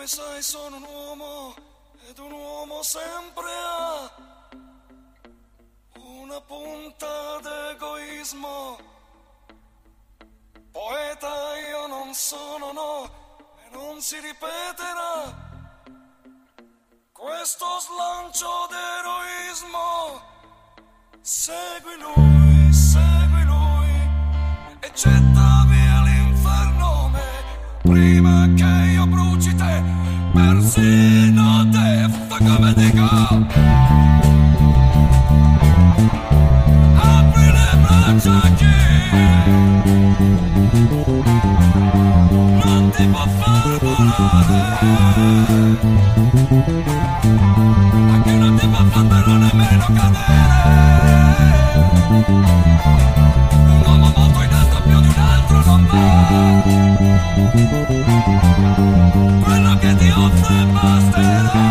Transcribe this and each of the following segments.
sai, sono un uomo ed un uomo sempre ha una punta d'egoismo. Poeta io non sono, no, e non si ripeterà questo slancio d'eroismo. Segui lui e getta via l'inferno me prima che io bruci te, persino te, fa come dico. Apri le braccia a chi non ti può far volare, a chi non ti può far però nemmeno cadere. Un uomo molto in alto più di un altro non va, quello che ti offre basterà.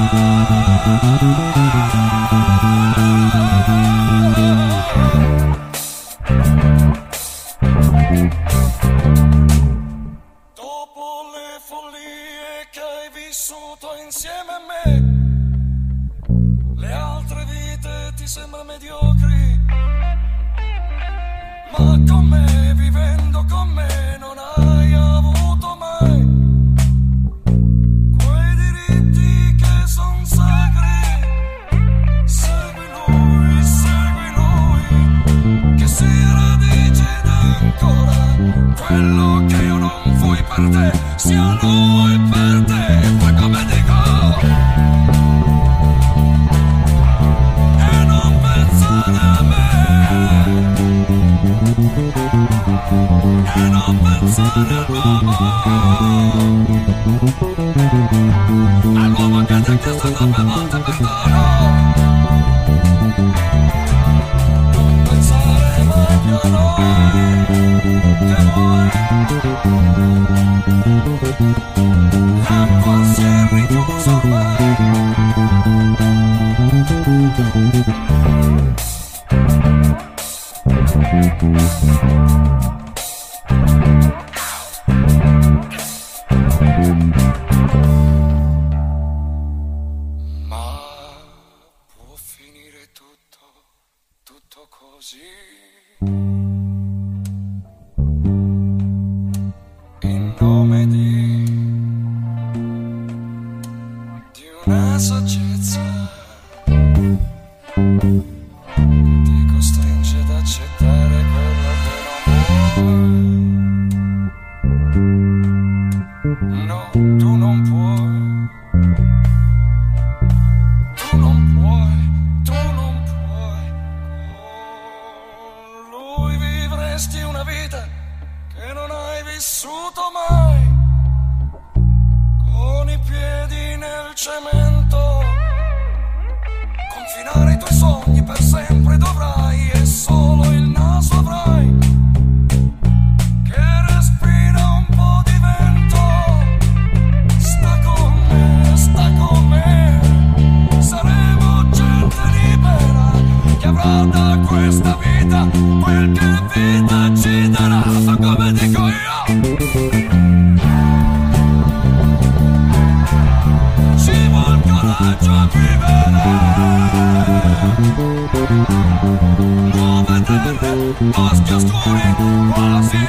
Dopo le follie che hai vissuto insieme a me, le altre vite ti sembrano mediocri, ma con me, vivendo con me, non hai avuto mai quei diritti che son sacri. Segui lui, che si radice ed ancora quello che io non fui per te, sia lui per te, fai come dico. E non pensare a me, e non pensare all'uomo che ti ha chiesto troppe volte perdono. Non pensare mai più a noi, che vuoi, l'acqua si è richiusa ormai. Ma può finire tutto così, in nome di una saggezza ti costringe ad accettare quello che non vuoi. No, tu non puoi, con lui vivresti una vita che non hai vissuto mai, con i piedi nel cemento, confinare i tuoi sogni per sempre dovrai, e solo il naso avrai che respira un po' di vento. Sta con me, saremo gente libera che avrà da questa vita quel che vita ci darà, fa come dico io. Ci vuol coraggio a vivere, nuove terre, boschi oscuri, quasi